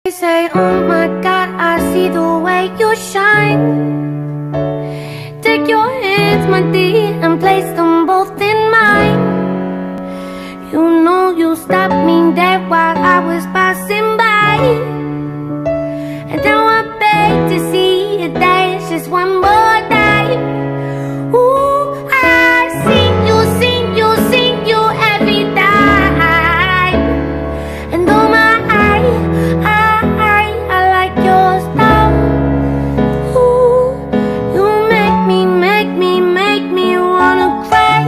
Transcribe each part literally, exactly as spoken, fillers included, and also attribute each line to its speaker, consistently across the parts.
Speaker 1: They say, oh my God, I see the way you shine. Take your hands, my dear, and place them both in mine. You know you stopped me there while I was passing by, and now I beg to see you dance just one more time. Ooh, I sing you, sing you, sing you every time. And oh my, I, I, I like your style. Ooh, you make me, make me, make me wanna cry.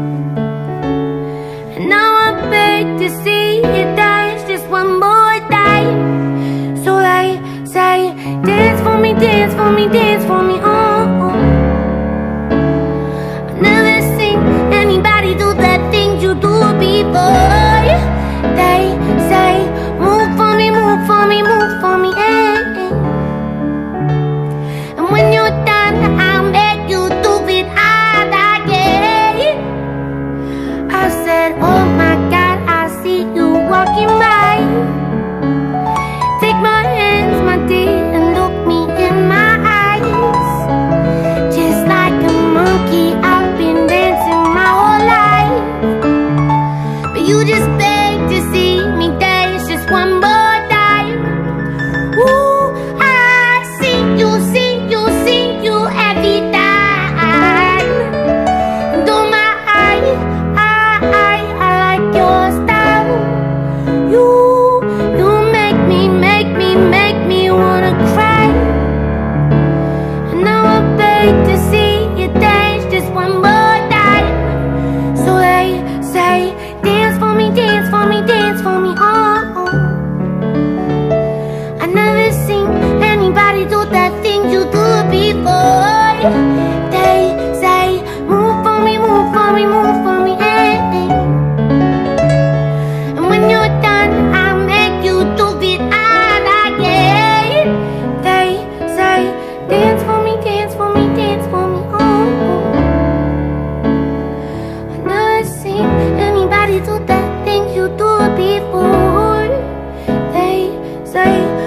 Speaker 1: And now I beg to see you dance just one more time. So they say, dance for me, dance for me, dance for me, oh, oh. I've never seen anybody do the things you do before. They say, move for me, move for me, move for me, eh, eh. And when you're done, I'll make you do it all again. I said, oh my God, I see you walking by. Take my hands, my dear, and look me in my eyes. Just like a monkey, I've been dancing my whole life, but you just beg to see me dance just one more time. Ooh, I sing you, sing you, sing you every time. And oh my, I, I, I, I like your style. You, you make me, make me, make me wanna cry. And now I beg to see you dance just one more time. So they say, dance for me, dance for me, dance for me, oh, oh. I never seen anybody do that thing you do before. They say, move for me, move for me, move for me, eh, eh. And when you're done, I'll make you do it all again. They say, dance for me, dance for me, dance for me, oh, oh. I never seen anybody do that thing you do before. They say,